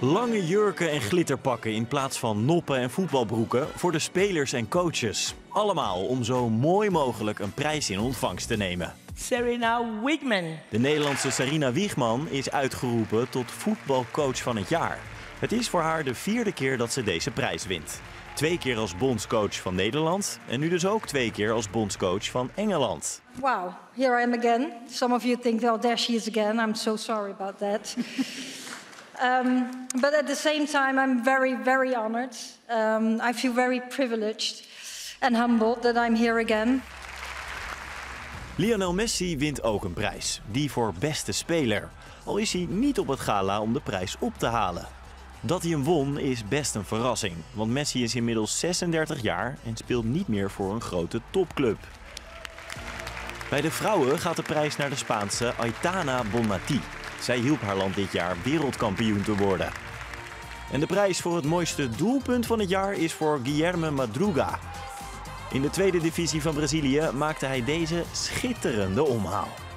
Lange jurken en glitterpakken in plaats van noppen en voetbalbroeken voor de spelers en coaches. Allemaal om zo mooi mogelijk een prijs in ontvangst te nemen. Sarina Wiegman. De Nederlandse Sarina Wiegman is uitgeroepen tot voetbalcoach van het jaar. Het is voor haar de 4e keer dat ze deze prijs wint. 2 keer als bondscoach van Nederland en nu dus ook 2 keer als bondscoach van Engeland. Wow, here I am again. Some of you think, well, there she is again. I'm so sorry about that. But at the same time, I'm very, very honored. I feel very privileged and humbled that I'm here again. Lionel Messi wint ook een prijs, die voor beste speler. Al is hij niet op het gala om de prijs op te halen. Dat hij hem won is best een verrassing, want Messi is inmiddels 36 jaar en speelt niet meer voor een grote topclub. Bij de vrouwen gaat de prijs naar de Spaanse Aitana Bonmatí. Zij hielp haar land dit jaar wereldkampioen te worden. En de prijs voor het mooiste doelpunt van het jaar is voor Guilherme Madruga. In de 2e divisie van Brazilië maakte hij deze schitterende omhaal.